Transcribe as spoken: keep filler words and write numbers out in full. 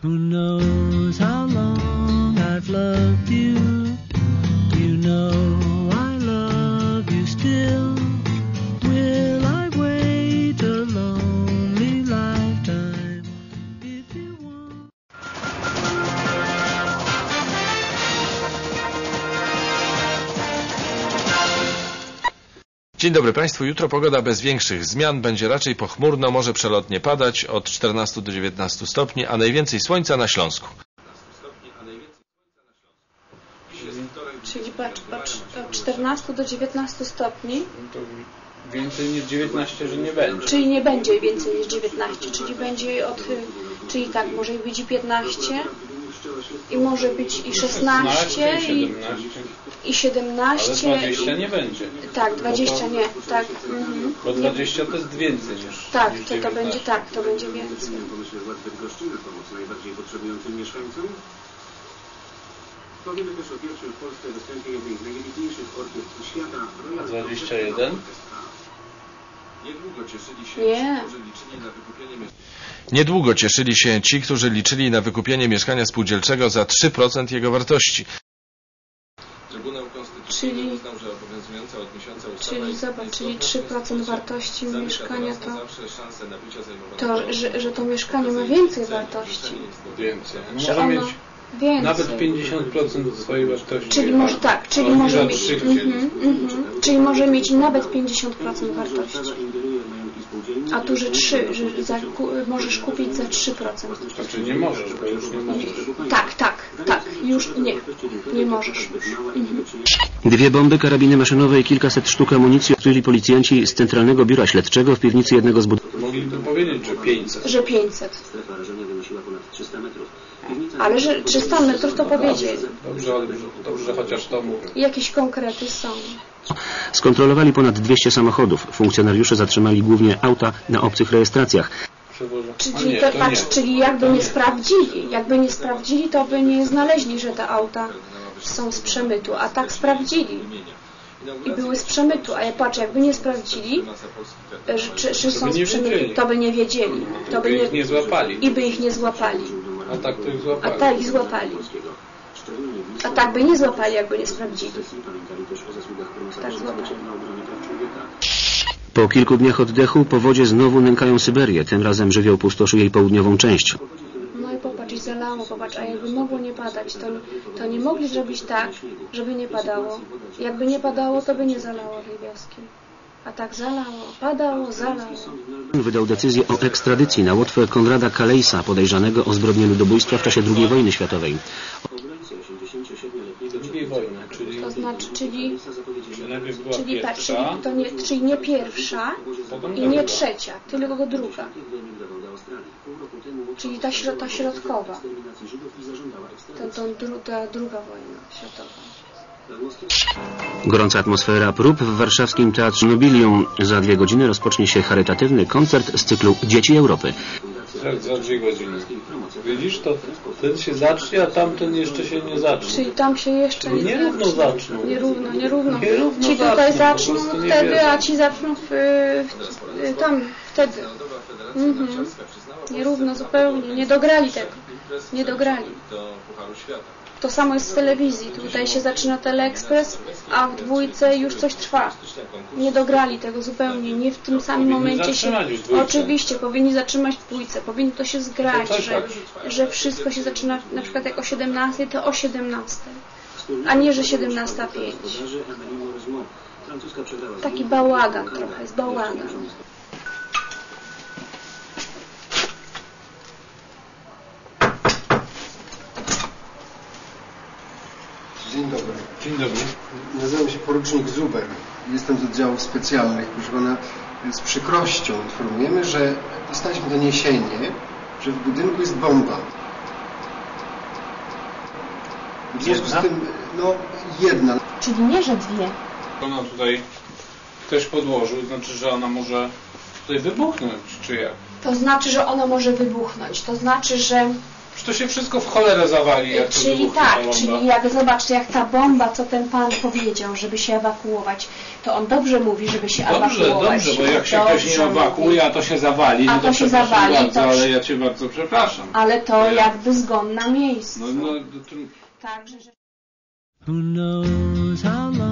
Who knows how long I've loved you? You know I love you still. Will I wait a lonely lifetime if you want? Dzień dobry Państwu. Jutro pogoda bez większych zmian. Będzie raczej pochmurno, może przelotnie padać od czternastu do dziewiętnastu stopni, a najwięcej słońca na Śląsku. Czyli patrz, patrz, od czternastu do dziewiętnastu stopni. To więcej niż dziewiętnaście, że nie będzie. Czyli nie będzie więcej niż dziewiętnaście, czyli będzie od, czyli tak, może być i piętnaście, i może być i szesnaście, i, i siedemnaście. Ale dwadzieścia nie będzie. Tak, dwadzieścia nie, tak. Mhm. Bo dwadzieścia to jest więcej niż Tak, niż to, to będzie tak, to będzie więcej. Powiemy też o pierwszym w Polsce występie jednej z najwybitniejszych orkiestr świata, Royal dwadzieścia jeden? Niedługo cieszyli się Nie. ci, którzy liczyli na wykupienie mieszkania. Niedługo cieszyli się ci, którzy liczyli na wykupienie mieszkania spółdzielczego za trzy procent jego wartości. Trybunał Konstytucyjny Czyli, uznał, że obowiązująca od miesiąca ustawa czyli jest zobacz, czyli trzy procent wartości zamyka mieszkania teraz na to, zawsze szansę nabycia zajmowanego to lokalu. że, że to mieszkanie ma więcej wartości. Więcej. Że Może ono mieć więcej. nawet pięćdziesiąt procent swojej wartości. Czyli może tak, czyli Oni może za mieć, trzy mhm, chcieli. mhm, czyli może mieć nawet pięćdziesiąt procent wartości. A tu, że trzy, że za, ku, możesz kupić za trzy procent. Znaczy nie możesz, bo już nie możesz. Tak, tak, tak, już nie, nie możesz. Mhm. Dwie bomby, karabiny maszynowe i kilkaset sztuk amunicji odkryli policjanci z Centralnego Biura Śledczego w piwnicy jednego z budynków. Mogliby powiedzieć, że pięćset. Że pięćset. Ale że trzysta metrów to powiedzieli. Dobrze, ale dobrze, że chociaż to mówię. Jakieś konkrety są. Skontrolowali ponad dwieście samochodów. Funkcjonariusze zatrzymali głównie auta na obcych rejestracjach. Przewożę. A Czyli, nie, to, to patrz, nie. czyli jakby nie sprawdzili, jakby nie sprawdzili, to by nie znaleźli, że te auta są z przemytu, a tak sprawdzili. I były z przemytu, a ja patrzę, jakby nie sprawdzili, że, czy, czy są by z nie przemytu, wiedzieli. to by nie wiedzieli. To by By nie, ich nie złapali. I by ich nie złapali. A tak to ich A złapali. tak ich złapali. A tak by nie złapali, jakby nie sprawdzili. Tak złapali. Po kilku dniach oddechu powodzie znowu nękają Syberię. Tym razem żywioł pustoszy jej południową część. No i popatrz, i zalało, popatrz, a jakby mogło nie padać, to, to nie mogli zrobić tak, żeby nie padało. Jakby nie padało, to by nie zalało tej wioski. A tak zalało, padało, zalało. Wydał decyzję o ekstradycji na Łotwę Konrada Kalejsa, podejrzanego o zbrodnię ludobójstwa w czasie drugiej wojny światowej. Drugiej wojny, czyli, To znaczy, czyli, najpierw była czyli tak, czyli, pierwsza, to nie, czyli nie pierwsza potem i nie druga. trzecia, tylko druga. Czyli ta, śro, ta środkowa. Ta, ta, dru, ta druga wojna światowa. Gorąca atmosfera prób w warszawskim Teatrze Nobilium. Za dwie godziny rozpocznie się charytatywny koncert z cyklu Dzieci Europy. Tak, za dwie godziny. Widzisz, to ten się zacznie, a tamten jeszcze się nie zacznie. Czyli tam się jeszcze nie Nierówno zaczną. Nierówno, nierówno. Nierówno Ci tutaj zaczną, zaczną po prostu nie wtedy, wiedzą. a ci zaczną w, w, tam, wtedy. Mhm. Nierówno zupełnie. Nie dograli tego. Nie dograli. To samo jest z telewizji. Tutaj się zaczyna Teleekspres, a w dwójce już coś trwa. Nie dograli tego zupełnie. Nie w tym samym momencie się... Oczywiście, powinni zatrzymać w dwójce. Powinno to się zgrać, że, że wszystko się zaczyna na przykład jak o siedemnastej, to o siedemnastej. A nie, że siedemnasta pięć. Taki bałagan trochę, jest bałagan. Dzień dobry. Dzień dobry. Nazywam się porucznik Zuber. Jestem z oddziałów specjalnych. Proszę pana, z przykrością informujemy, że dostaliśmy doniesienie, że w budynku jest bomba. W związku z tym, no, jedna. Czyli nie, że dwie. Ona tutaj ktoś podłożył, znaczy, że ona może tutaj wybuchnąć, czy jak? To znaczy, że ono może wybuchnąć. To znaczy, że Że to się wszystko w cholerę zawali, jak to Czyli wybuchnie tak, ta bomba. czyli jak zobaczcie, jak ta bomba, co ten pan powiedział, żeby się ewakuować, to on dobrze mówi, żeby się Dobrze, ewakuować. dobrze, bo jak się Dobrze ktoś nie ewakuuje, a to się zawali, A no to, to się przepraszam zawali, bardzo, to- ale ja Cię bardzo przepraszam. Ale to jakby zgon na miejscu. No, no, to... Także, że... Who knows how long